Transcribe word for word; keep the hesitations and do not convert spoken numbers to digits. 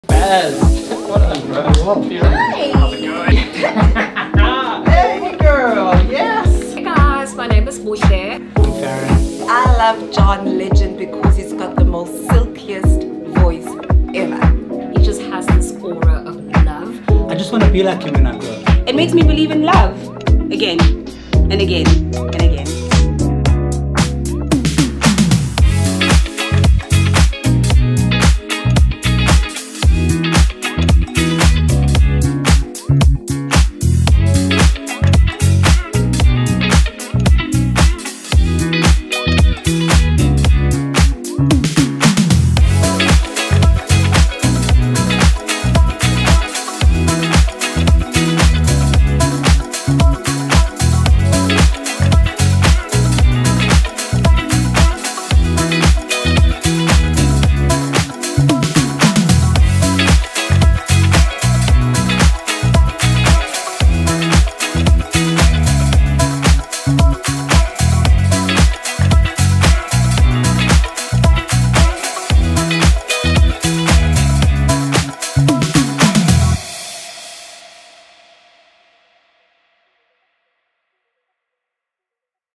Bez, what up, bro? Hi. How's it going? Hey, girl. Yes. Hey guys, my name is Bushe. I'm Farron. I love John Legend because he's got the most silkiest voice ever. He just has this aura of love. I just want to be like him when I grow up. It makes me believe in love again and again and again.